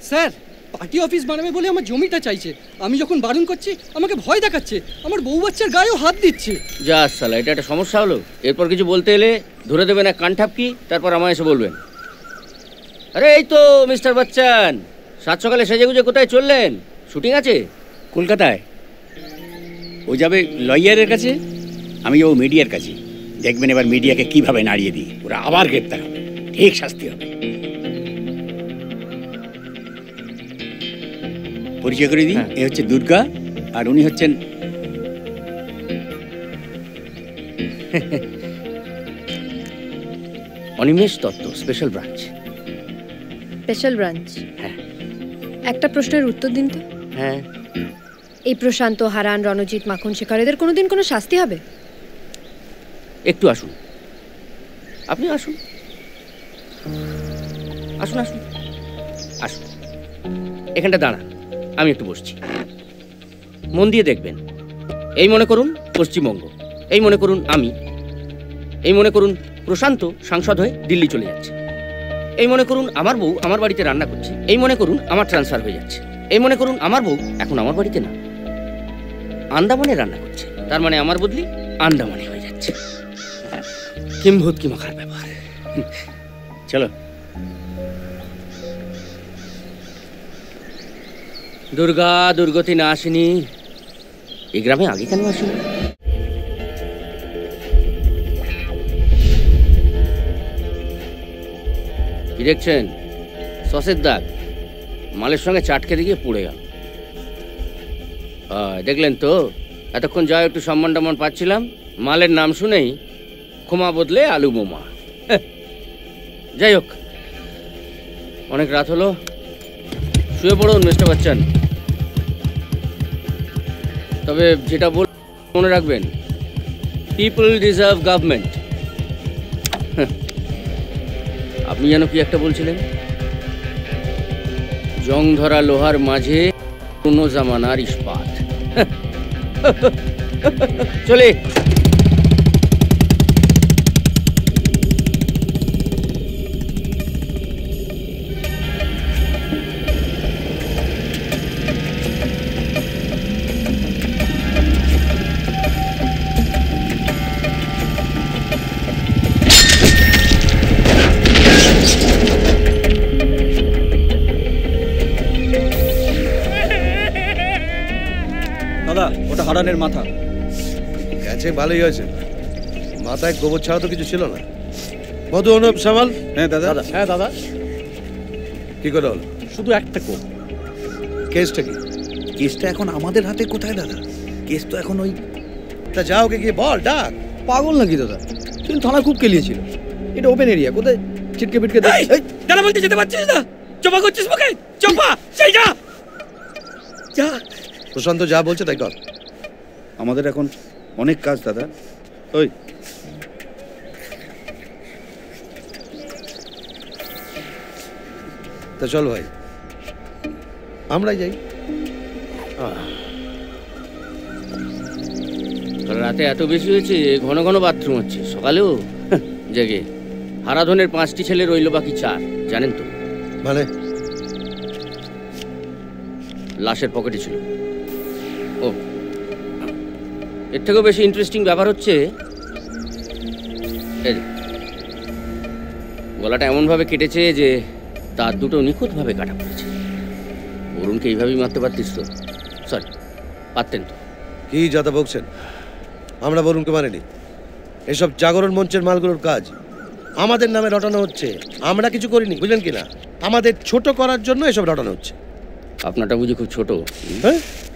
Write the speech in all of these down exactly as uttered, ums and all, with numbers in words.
Sir, party office বানাবে বলে আমার জমিটা চাইছে। আমি যখন বারণ করছি আমাকে ভয় দেখাচ্ছে, আমার বউ বাচ্চার গায়েও হাত দিচ্ছে। যা সালা, এটা একটা সমস্যা হলো। এরপর কিছু বলতে এলে ধরে দেবেন এক কান ঠাপকি, তারপর আমায় এসে বলবেন। আরে এই তো মিস্টার বচ্চন, সাত সকালে সেজে গুজে কোথায় চললেন? শুটিং আছে কলকাতায়। ও যাবে লয়ারের কাছে, আমি যাবো মিডিয়ার কাছে। দেখবেন এবার মিডিয়াকে কিভাবে নাড়িয়ে দিই, ওরা আবার গ্রেপ্তার হবে, ঠিক শাস্তি হবে। পরিচয় করে দিই, এ হচ্ছে দুর্গা আর উনি হচ্ছেন Animesh Dutta, special branch. Special branch? হ্যাঁ। একটা প্রশ্নের উত্তর দিন তো। হ্যাঁ। এই প্রশান্ত, হারান, রণজিৎ, মাখন, শেখর এদের কোনোদিন কোনো শাস্তি হবে? একটু আসুন, আপনি আসুন আসুন আসুন আসুন এখানটা দাঁড়ান, আমি একটু বসছি। মন দিয়ে দেখবেন। এই মনে করুন পশ্চিমবঙ্গ, এই মনে করুন আমি, এই মনে করুন প্রশান্ত সাংসদ হয়ে দিল্লি চলে যাচ্ছে, এই মনে করুন আমার বউ আমার বাড়িতে রান্না করছে, এই মনে করুন আমার ট্রান্সফার হয়ে যাচ্ছে, এই মনে করুন আমার বউ এখন আমার বাড়িতে না, আন্দামানে রান্না করছে, তার মানে আমার বদলি আন্দামানে হয়ে যাচ্ছে। কিম্ভূত কি মাখার ব্যাপার। চলো। দুর্গা দুর্গতি না আসেনি, এই গ্রামে আগে কেন আসেনি? কি দেখছেন? সসের দাগ মালের সঙ্গে চাটকে দিয়ে পড়ে গেল। দেখলেন তো, এতক্ষণ যা একটু সম্মান টম্মান পাচ্ছিলাম, মালের নাম শুনেই ক্ষমা বদলে আলু বোমা। যাই হোক, অনেক রাত হলো, শুয়ে পড়ুন মিস্টার বচ্চন। তবে যেটা বল মনে রাখবেন, পিপল ডিজার্ভ গভর্নমেন্ট। আপনি যেন কি একটা বলছিলেন? জং ধরা লোহার মাঝে পুরনো জামানার ইস্পাত। চলে। দাদা, ওটা হারানের মাথা। গেছে ভালোই হয়েছে, মাথায় গোবর ছাড়া তো কিছু ছিল না। মধু, অনুপ, সামাল। হ্যাঁ দাদা। হ্যাঁ দাদা। কি করে হলো? শুধু একটা কোপ। কেসটা কি? কেসটা এখন আমাদের হাতে কোথায় দাদা? কেস তো এখন ওই। তা যাও, ওকে গিয়ে বল, ডাক। পাগল নাকি দাদা? কিন্তু থানা খুব কেলিয়েছিল। এটা ওপেন এরিয়া, কোথায় চিটকে পিটকে দেয়। কেন বলতে যেতে পারছিস না? চপা করছিস মুখে? চপা, সেই যা যা। প্রশান্ত যা বলছে তাই কর। আমাদের এখন অনেক কাজ দাদা। ওই তা চল ভাই, আমরাই যাই। রাতে এত বেশি হয়েছে, ঘন ঘন বাথরুম হচ্ছে। সকালেও জেগে হারাধনের পাঁচটি ছেলে রইল বাকি চার, জানেন তো? মানে লাশের পকেটে ছিল। ও, এর থেকেও বেশি ইন্টারেস্টিং ব্যাপার হচ্ছে, গলাটা এমনভাবে কেটেছে যে তার দুটো নিখুঁতভাবে কাটা পড়েছে। বরুণকে এইভাবেই মারতে পারতিস তো? সরি, পারতেন তো। কি যাতা বকছেন? আমরা বরুণকে মারিনি। এসব জাগরণ মঞ্চের মালগুলোর কাজ আমাদের নামে রটানো হচ্ছে, আমরা কিছু করিনি, বুঝলেন কিনা? আমাদের ছোট করার জন্য এসব রটানো হচ্ছে। আপনারটা বুঝি খুব ছোট? হ্যাঁ,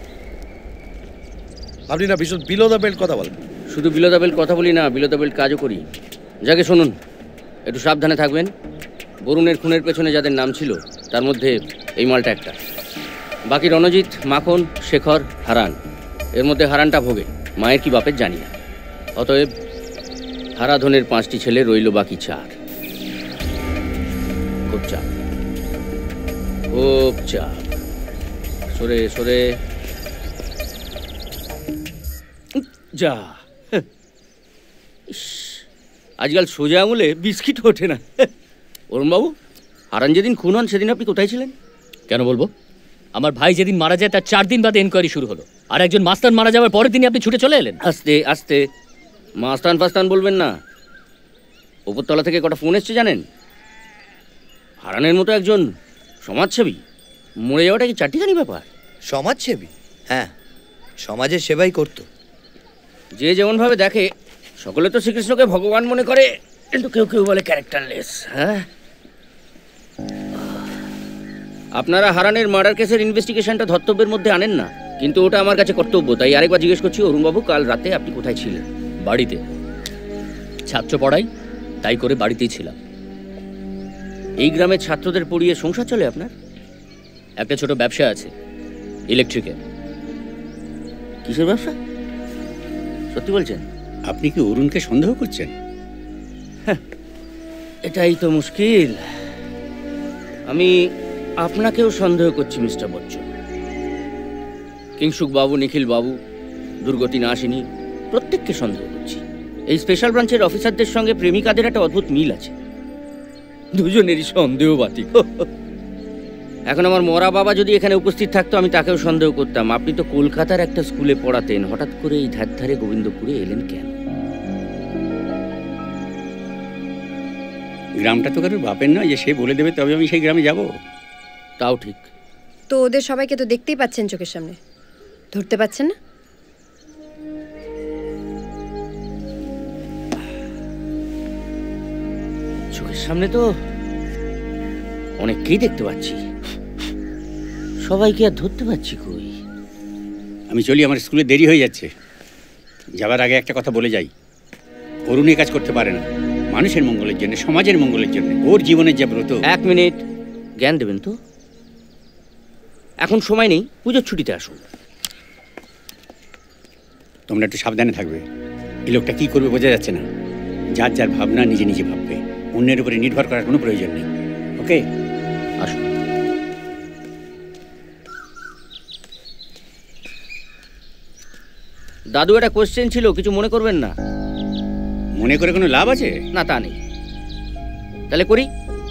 আপনি না ভীষণ বিলো দ্য বেল্ট কথা বলেন। শুধু বিলো দ্য বেল্ট কথা বলি না, বিলো দ্য বেল্ট কাজও করি। যাকে শুনুন, একটু সাবধানে থাকবেন। বরুণের খুনের পেছনে যাদের নাম ছিল তার মধ্যে এই মালটা একটা। বাকি রণজিৎ, মাখন, শেখর, হারান। এর মধ্যে হারানটা ভোগে, মায়ের কি বাপের জানি না। অতএব হারাধনের পাঁচটি ছেলে রইল বাকি চার। খুব চাপ, খুব চাপ। সরে সরে যা। আজকাল সোজা আঙুলে বিস্কিট ওঠে না। অরুণবাবু, হারান যেদিন খুন হন সেদিন আপনি কোথায় ছিলেন? কেন বলবো? আমার ভাই যেদিন মারা যায় তার চার দিন বাদে এনকোয়ারি শুরু হলো, আর একজন মাস্তান মারা যাওয়ার পরের দিনই আপনি ছুটে চলে এলেন। আস্তে আস্তে, মাস্তান ফাস্তান বলবেন না। উপরতলা থেকে কটা ফোন এসছে জানেন? হারানের মতো একজন সমাজসেবী মরে যাওয়াটা কি চারটিখানি ব্যাপার? সমাজসেবী? হ্যাঁ, সমাজের সেবাই করতো। যে যেমনভাবে দেখে, সকলে তো শ্রীকৃষ্ণকে ভগবান মনে করে, কিন্তু কেউ কেউ বলে ক্যারেক্টারলেস। হ্যাঁ, আপনারা হারানের মার্ডার কেসের ইনভেস্টিগেশনটা ধর্তব্যের মধ্যে আনেন না, কিন্তু ওটা আমার কাছে কর্তব্য। তাই আরেকবার জিজ্ঞেস করছি, অরুণবাবু কাল রাতে আপনি কোথায় ছিলেন? বাড়িতে ছাত্র পড়াই, তাই করে বাড়িতেই ছিলাম। এই গ্রামের ছাত্রদের পড়িয়ে সংসার চলে আপনার? একটা ছোট ব্যবসা আছে, ইলেকট্রিকের। কিসের ব্যবসা? সত্যি বলছেন? আপনি কি অরুণকে সন্দেহ করছেন? এটাই তো মুশকিল। আমি আপনাকেও সন্দেহ করছি মিস্টার বচ্চন। কিংসুক বাবু, নিখিল বাবু, দুর্গতি নাশিনী, প্রত্যেককে সন্দেহ করছি। এই স্পেশাল ব্রাঞ্চের অফিসারদের সঙ্গে প্রেমিকাদের একটা অদ্ভুত মিল আছে, দুজনেরই সন্দেহ বাতিক। এখন আমার মরা বাবা যদি এখানে উপস্থিত থাকতো, আমি তাকেও সন্দেহ করতাম। আপনি তো কলকাতার একটা স্কুলে পড়াতেন, হঠাৎ করে এই ধার ধারে গোবিন্দপুরে এলেন কেন? গ্রামটা তো কারোর বাপের নয় যে সে বলে দেবে তবে আমি সেই গ্রামে যাব। তাও ঠিক। তো ওদের সবাইকে তো দেখতেই পাচ্ছেন চোখের সামনে, ধরতে পাচ্ছেন না? চোখের সামনে তো অনেককেই দেখতে পাচ্ছি, সবাইকে আর ধরতে পারছি কই? আমি চলি, আমার স্কুলে দেরি হয়ে যাচ্ছে। যাবার আগে একটা কথা বলে যাই, অরুণ এই কাজ করতে পারে না। মানুষের মঙ্গলের জন্য, সমাজের মঙ্গলের জন্য, ওর জীবনের যা ব্রত। এক মিনিট, জ্ঞান দেবেন তো? এখন সময় নেই, পুজোর ছুটিতে আসুন। তোমরা একটু সাবধানে থাকবে। এই লোকটা কি করবে বোঝা যাচ্ছে না। যার যার ভাবনা নিজে নিজে ভাববে, অন্যের উপরে নির্ভর করার কোনো প্রয়োজন নেই। ওকে, আসুন। দাদু, একটা কোশ্চেন ছিল, কিছু মনে করবেন না। মনে করে কোনো লাভ আছে? না, তা নেই। তাহলে করি।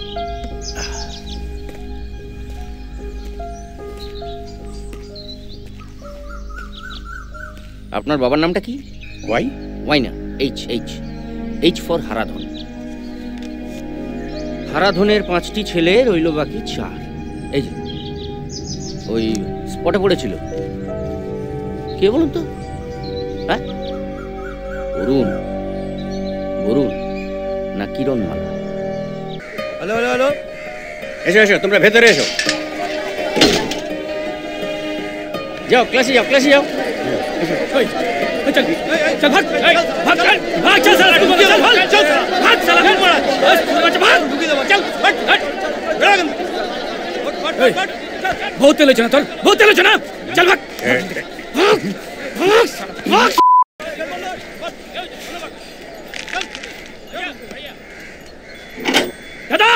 আপনার বাবার নামটা কি? ওয়াই? ওয়াই না, H. H H for Haradhan. হারাধনের পাঁচটি ছেলে, রইল বাকি চার। এই যে ওই স্পটে পড়েছিল, কে বলুন তো? হ্যাঁ, অরুণ, অরুণ না কিরণমালা? হ্যালো হ্যালো হ্যালো, এসো এসো, তোমরা ভেতরে এসো। যাও ক্লাসে যাও, ক্লাসে যাও। बहुत तेल ना তোর, बहुत तेल ना, चल भाग भाग भाग। দাদা,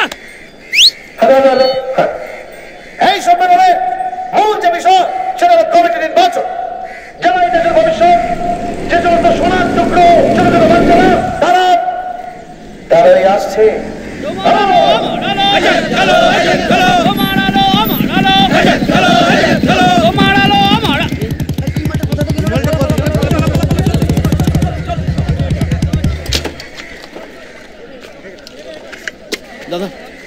এই সম্মেলনে মূল যে বিষয় সেটা হলো কমিটি নির্বাচন। যারা এই দেশের ভবিষ্যৎ, যে সমস্ত সোনার টুকরো ছোট ছোট বাচ্চারা, তারা তারাই আসছে। দাদা,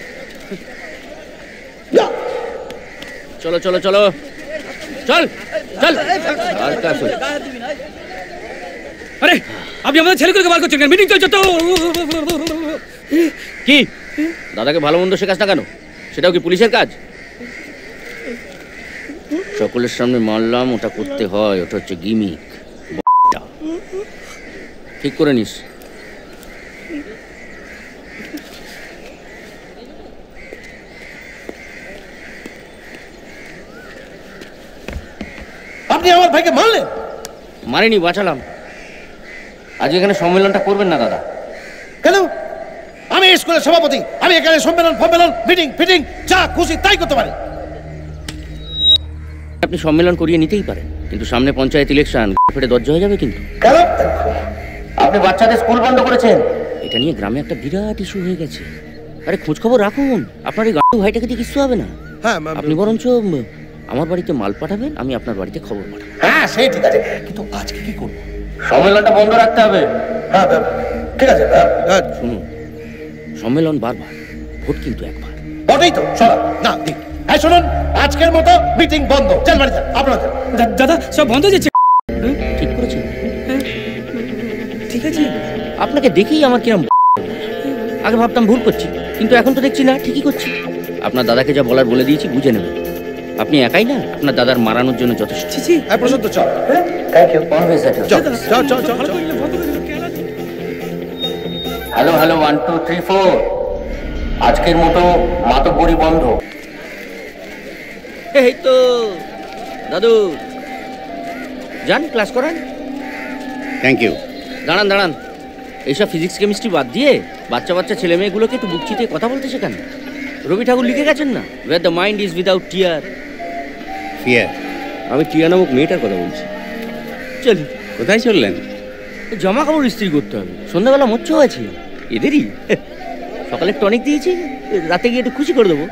চলো চলো চলো, চল চল। আর কাজ হলো? আরে আপনি আমাদের ছেলেগুলোকে বার করছেন কেন? মিটিং চলছে তো। কি দাদাকে ভালো মন্দ শেখাস না কেন? সেটাও কি পুলিশের কাজ? সকলের সামনে মারলাম, ওটা করতে হয়, ওটা হচ্ছে গিমিক। ঠিক করে নিস। আপনি আমার ভাইকে মারলেন? মারিনি, বাঁচালাম। আজ এখানে সম্মেলনটা করবেন না দাদা? কেন? আমি স্কুলের সভাপতি, আমি এখানে সম্মেলন ফম্মেলন মিটিং ফিটিং যা খুশি তাই করতে পারি। আপনি সম্মেলন করিয়ে নিতেই পারেন, কিন্তু সামনে পঞ্চায়েত ইলেকশন, ফেটে দরজা হয়ে যাবে কিন্তু। কেন? আপনি বাচ্চাদের স্কুল বন্ধ করেছেন। এটা নিয়ে গ্রামে একটা বিরাট ইস্যু হয়ে গেছে। আরে খোঁজ খবর রাখুন, আপনার এই গাড়ি ভাইটাকে দিয়ে কিছু হবে না। হ্যাঁ আপনি বরঞ্চ আমার বাড়িতে মাল পাঠাবেন, আমি আপনার বাড়িতে খবর পাঠাবো। হ্যাঁ সেই ঠিক আছে, কিন্তু আজকে কি করবো? সম্মেলনটা বন্ধ রাখতে হবে। হ্যাঁ ঠিক আছে। হ্যাঁ শুনুন, সম্মেলন বারবার, ভোট কিন্তু একবার। বটেই তো, শোনা না ঠিক। হ্যাঁ শুনুন, আজকের মতো মিটিং বন্ধ। চল বাড়ি যান আপনাদের। দাদা সব বন্ধ হয়ে যাচ্ছে। ঠিক করেছেন? ঠিক আছে। আপনাকে দেখেই আমার কিরম আগে ভাবতাম ভুল করছি, কিন্তু এখন তো দেখছি না ঠিকই করছি। আপনার দাদাকে যা বলার বলে দিয়েছি, বুঝে নেবেন। আপনি একাই না, আপনার দাদার মারানোর জন্য যথেষ্ট। হ্যাঁ প্রশান্ত চল। Thank you. চল চল চল চল। Hello hello one two three four, আজকের মতো মাতব্বরি বন্ধ। এই তো দাদু, যান ক্লাস করেন। Thank you. দাঁড়ান দাঁড়ান, এইসব ফিজিক্স কেমিস্ট্রি বাদ দিয়ে বাচ্চা বাচ্চা ছেলে মেয়েগুলোকে একটু বুক চিতিয়ে কথা বলতে শেখান। রবি ঠাকুর লিখে গেছেন না, where the mind is without tear. Fear. আমি টিয়া নামক মেয়েটার কথা বলছি। চলি। কোথায় চললেন? জামা কাপড় ইস্ত্রি করতে হবে, সন্ধ্যাবেলা মোচ্ছও আছে এদেরই। সকালে টনিক দিয়েছি, রাতে গিয়ে একটু খুশি করে দেবো।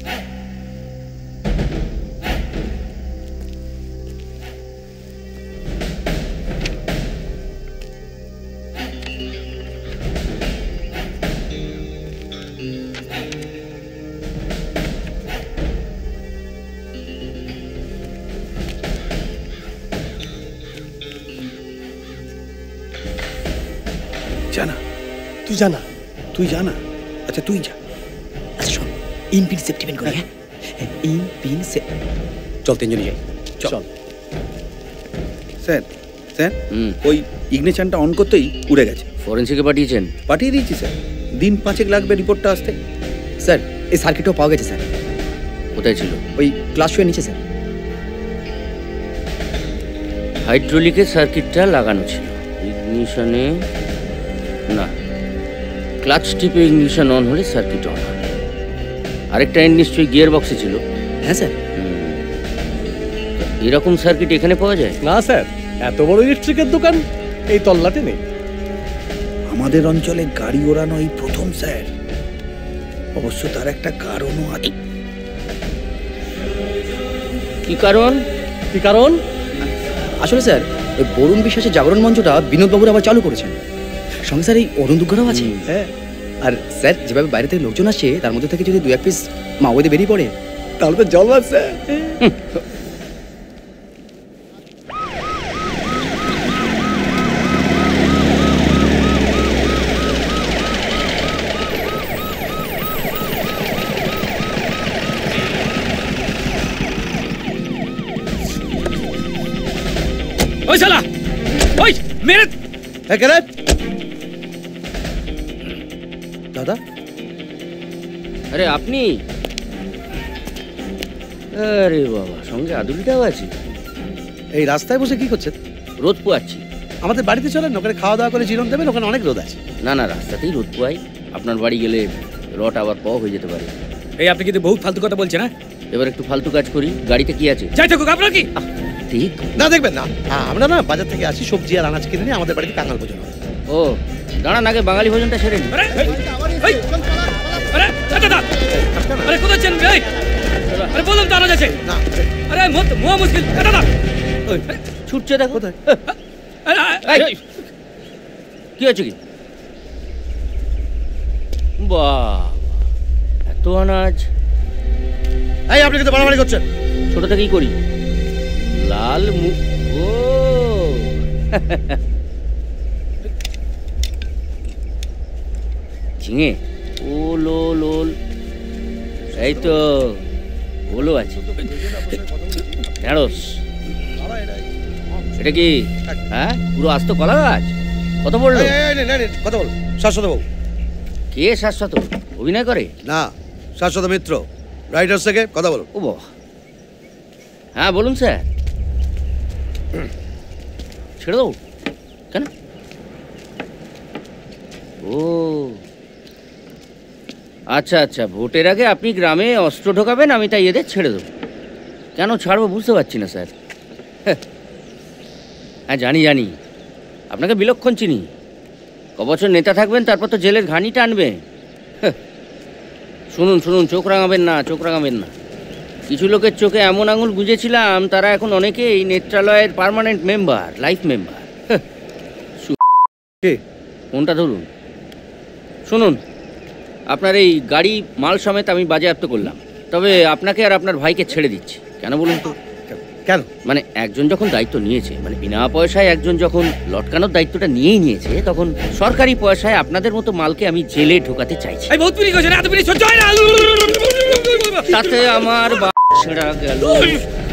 জানা তুই জানা। তুই জানা আচ্ছা তুই যা। আচ্ছা শোন, ইন পিন সেফটি করি। হ্যাঁ ইন পিন সে চল তিনজনই যাই। চল। স্যার স্যার হুম, ওই ইগনিশনটা অন করতেই উড়ে গেছে। ফরেন্সিকে পাঠিয়েছেন? পাঠিয়ে দিয়েছি স্যার, দিন পাঁচেক লাগবে রিপোর্টটা আসতে। স্যার এই সার্কিটটাও পাওয়া গেছে স্যার, কোথায় ছিল? ওই ক্লাস শুয়ে নিচে স্যার। হাইড্রোলিকের সার্কিটটা লাগানো ছিল, ইগনিশনে না। ক্লাচ টিপে ইগনিশন অন হলে সার্কিট অন হবে। আরেকটা এন্ড নিশ্চয়ই গিয়ার বক্সে ছিল। হ্যাঁ স্যার। এরকম সার্কিট এখানে পাওয়া যায় না স্যার, এত বড় ইলেকট্রিকের দোকান এই তল্লাটে নেই। আমাদের অঞ্চলে গাড়ি ওড়ানো এই প্রথম স্যার। অবশ্য তার একটা কারণও আছে। কি কারণ? কি কারণ? আসলে স্যার ওই বরুণ বিশ্বাসের জাগরণ মঞ্চটা বিনোদবাবুর আবার চালু করেছেন। সঙ্গে স্যার এই অরুণ দুগ্গরাও আছে। হ্যাঁ, আর স্যার যেভাবে বাইরে থেকে লোকজন আসছে, তার মধ্যে থেকে যদি দু এক পিস মাওবাদী বেরিয়ে পড়ে, তাহলে তো জল আসছে। ওই শালা, ওই মেরে। হ্যাঁ কেন দাদা? আরে আপনি? আরে বাবা, সঙ্গে আদুলিটাও আছে। এই রাস্তায় বসে কি করছেন? রোদ পোয়াচ্ছি। আমাদের বাড়িতে চলেন, ওখানে খাওয়া দাওয়া করে জিরন দেবেন, ওখানে অনেক রোদ আছে। না না, রাস্তাতেই রোদ পোয়াই। আপনার বাড়ি গেলে রট আবার প হয়ে যেতে পারে। এই আপনি কিন্তু বহুত ফালতু কথা বলছেন। হ্যাঁ এবার একটু ফালতু কাজ করি। গাড়িতে কি আছে? যাই থাকুক, আপনার কি? আহ, ঠিক। না দেখবেন না, হ্যাঁ, আমরা না বাজার থেকে আসি, সবজি আর আনাজ কিনে নিয়ে আমাদের বাড়িতে কাঙাল ভোজন হয়। ও দাঁড়ান, আগে বাঙালি ভোজনটা সেরে নিন। আরে এই, এই, আরে দাদা, আরে কোথায় যাচ্ছেন? এই, আরে বললাম তো আনাজ আছে। না আরে মত মোয়া মুশকিল দাদা। ছুটছে দেখো। কোথায়? এই, কি হচ্ছে কি? বাহ, এত আনাজ! এই আপনি কিন্তু বাড়াবাড়ি করছেন। ছোট থেকেই করি। লাল মুখ। ও ঝিঙে, ওল ওল ওল, এই তো ওলও আছে। ঢেঁড়স, এটা কি? হ্যাঁ, পুরো আস্ত কলা গাছ। কত পড়লো? এই, এই, এই, এই, কথা বল। শাশ্বত বাবু। কে শাশ্বত? অভিনয় করে? না, শাশ্বত মিত্র, রাইটার্স থেকে কথা বল। ও বাহ, হ্যাঁ বলুন স্যার। ছেড়ে দাও কেন? ও আচ্ছা আচ্ছা, ভোটের আগে আপনি গ্রামে অস্ত্র ঢোকাবেন, আমি তাই এদের ছেড়ে দেবো। কেন ছাড়বো বুঝতে পারছি না স্যার। হ্যাঁ জানি জানি, আপনাকে বিলক্ষণ চিনি। ক বছর নেতা থাকবেন, তারপর তো জেলের ঘানি টানবে। শুনুন শুনুন, চোখ রাঙাবেন না, চোখ রাঙাবেন না। কিছু লোকের চোখে এমন আঙুল গুঁজেছিলাম, তারা এখন অনেকেই নেত্রালয়ের পার্মানেন্ট মেম্বার, লাইফ মেম্বার। কে? কোনটা ধরুন? শুনুন, আপনার এই গাড়ি মাল সমেত আমি বাজেয়াপ্ত করলাম, তবে আপনাকে আর আপনার ভাইকে ছেড়ে দিচ্ছি। কেন বলুন তো? কেন? মানে একজন যখন দায়িত্ব নিয়েছে, মানে বিনা পয়সায় একজন যখন লটকানোর দায়িত্বটা নিয়েই নিয়েছে, তখন সরকারি পয়সায় আপনাদের মতো মালকে আমি জেলে ঢোকাতে চাইছি। এই বহুত পিড়ি কইছেন, এত পিড়ি সহ্য হয় না। তাতে আমার বা ছেঁড়া গেল।